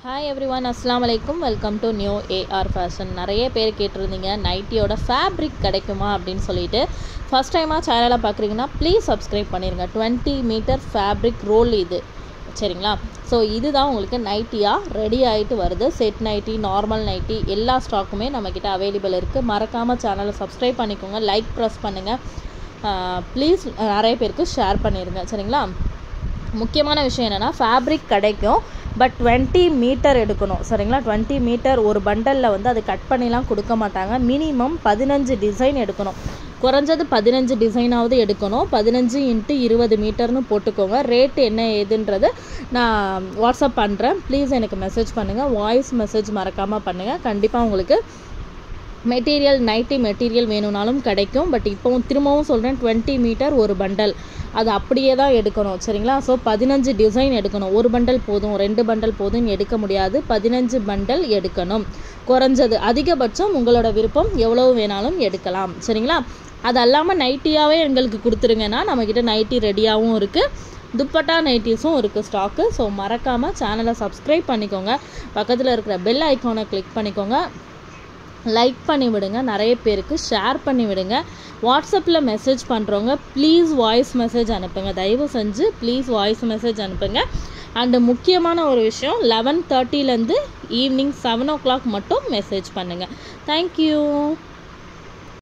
Hi everyone, Assalamu alaikum. Welcome to New AR Fashion. நிறைய பேர் கேட்டிருந்தீங்க நைட்டியோட ஃபேப்ரிக் கிடைக்குமா அப்படின்னு சொல்லிட்டு. ஃபர்ஸ்ட் டைமாக சேனலை பார்க்குறீங்கன்னா ப்ளீஸ் சப்ஸ்கிரைப் பண்ணிடுங்க. 20 மீட்டர் ஃபேப்ரிக் ரோல் இது சரிங்களா. ஸோ இதுதான் உங்களுக்கு நைட்டியாக ரெடி ஆகிட்டு வருது. செட் நைட்டி, நார்மல் நைட்டி எல்லா ஸ்டாக்குமே நம்மக்கிட்ட அவைலபிள் இருக்குது. மறக்காமல் சேனலை சப்ஸ்கிரைப் பண்ணிக்கோங்க, லைக் ப்ரெஸ் பண்ணுங்கள், ப்ளீஸ் நிறைய பேருக்கு ஷேர் பண்ணிடுங்க சரிங்களா. முக்கியமான விஷயம் என்னென்னா ஃபேப்ரிக் கிடைக்கும், பட் 20 மீட்டர் எடுக்கணும் சரிங்களா. 20 மீட்டர் ஒரு பண்டலில் வந்து அது கட் பண்ணிலாம் கொடுக்க மாட்டாங்க. மினிமம் 15 டிசைன் எடுக்கணும், குறைஞ்சது 15 டிசைனாவது எடுக்கணும். 15 × 20 மீட்டர்னு போட்டுக்கோங்க. ரேட்டு என்ன ஏதுன்றது நான் வாட்ஸ்அப் பண்ணுறேன். ப்ளீஸ் எனக்கு மெசேஜ் பண்ணுங்கள், வாய்ஸ் மெசேஜ் மறக்காமல் பண்ணுங்கள். கண்டிப்பாக உங்களுக்கு மெட்டீரியல் நைட்டி மெட்டீரியல் வேணும்னாலும் கிடைக்கும். பட் இப்போவும் திரும்பவும் சொல்கிறேன், 20 மீட்டர் ஒரு பண்டல் அது அப்படியே தான் எடுக்கணும் சரிங்களா. ஸோ 15 டிசைன் எடுக்கணும். ஒரு பண்டல் போதும், 2 பண்டல் போதும்னு எடுக்க முடியாது. 15 பண்டல் எடுக்கணும் குறைஞ்சது. அதிகபட்சம் உங்களோட விருப்பம், எவ்வளவு வேணாலும் எடுக்கலாம் சரிங்களா. அது அல்லாமல் நைட்டியாகவே எங்களுக்கு கொடுத்துருங்கன்னா நம்மக்கிட்ட நைட்டி ரெடியாகவும் இருக்குது, துப்பட்டா நைட்டிஸும் இருக்குது ஸ்டாக்கு. ஸோ மறக்காமல் சேனலை சப்ஸ்கிரைப் பண்ணிக்கோங்க, பக்கத்தில் இருக்கிற பெல் ஐக்கானை கிளிக் பண்ணிக்கோங்க, லைக் பண்ணி விடுங்க, நிறைய பேருக்கு ஷேர் பண்ணி விடுங்க. வாட்ஸ்அப்பில் மெசேஜ் பண்ணுறவங்க ப்ளீஸ் வாய்ஸ் மெசேஜ் அனுப்புங்க, தயவு செஞ்சு ப்ளீஸ் வாய்ஸ் மெசேஜ் அனுப்புங்க. அண்டு முக்கியமான ஒரு விஷயம், 11:30 ஈவினிங் 7 o'clock மட்டும் மெசேஜ் பண்ணுங்கள். தேங்க்யூ.